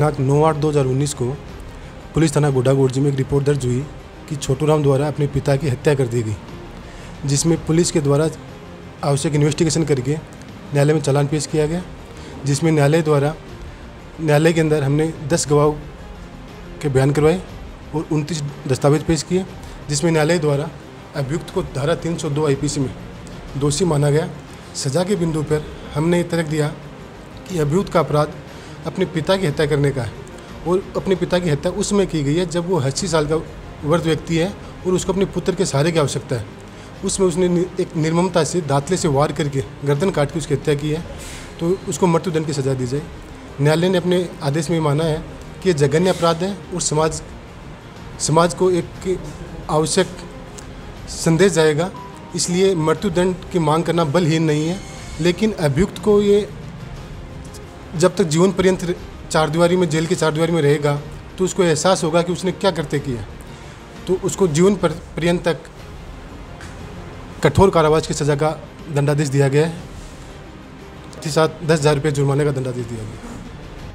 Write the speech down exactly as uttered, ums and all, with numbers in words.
दिनांक नौ आठ दो हज़ार उन्नीस को पुलिस थाना गोडागोड़जी में एक रिपोर्ट दर्ज हुई कि छोटू राम द्वारा अपने पिता की हत्या कर दी गई, जिसमें पुलिस के द्वारा आवश्यक इन्वेस्टिगेशन करके न्यायालय में चालान पेश किया गया, जिसमें न्यायालय द्वारा न्यायालय के अंदर हमने दस गवाहों के बयान करवाए और उनतीस दस्तावेज पेश किए, जिसमें न्यायालय द्वारा अभियुक्त को धारा तीन सौ दो आई पी सी में दोषी माना गया। सज़ा के बिंदु पर हमने ये तर्क दिया कि अभियुक्त का अपराध अपने पिता की हत्या करने का है और अपने पिता की हत्या उसमें की गई है जब वो अस्सी साल का वृद्ध व्यक्ति है और उसको अपने पुत्र के सहारे की आवश्यकता है। उसमें उसने एक निर्ममता से दांतले से वार करके गर्दन काट के उसकी हत्या की है, तो उसको मृत्युदंड की सज़ा दी जाए। न्यायालय ने अपने आदेश में माना है कि ये जघन्य अपराध है और समाज समाज को एक आवश्यक संदेश जाएगा, इसलिए मृत्युदंड की मांग करना बलहीन नहीं है। लेकिन अभियुक्त को ये जब तक जीवन पर्यंत चार दीवारी में जेल की चार दीवारी में रहेगा तो उसको एहसास होगा कि उसने क्या करते किया, तो उसको जीवन पर्यंत तक कठोर कारावास की सज़ा का दंडादेश दिया गया है, साथ दस हज़ार रुपये जुर्माने का दंडादेश दिया गया।